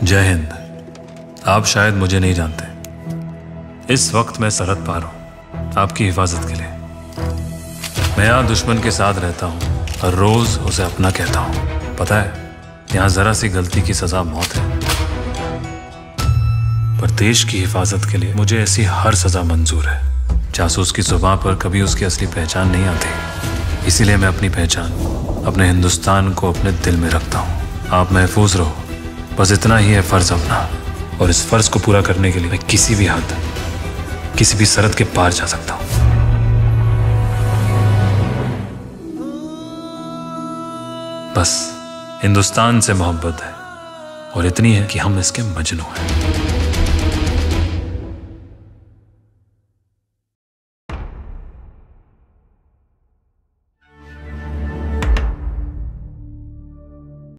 जय हिंद। आप शायद मुझे नहीं जानते। इस वक्त मैं सरहद पार हूँ आपकी हिफाजत के लिए। मैं यहाँ दुश्मन के साथ रहता हूँ और रोज उसे अपना कहता हूँ। पता है, यहाँ जरा सी गलती की सजा मौत है, पर देश की हिफाजत के लिए मुझे ऐसी हर सजा मंजूर है। जासूस की जुबान पर कभी उसकी असली पहचान नहीं आती, इसीलिए मैं अपनी पहचान अपने हिंदुस्तान को अपने दिल में रखता हूँ। आप महफूज रहो, बस इतना ही है फर्ज अपना, और इस फर्ज को पूरा करने के लिए मैं किसी भी हद, किसी भी सरहद के पार जा सकता हूँ। बस हिंदुस्तान से मोहब्बत है, और इतनी है कि हम इसके मजनू हैं।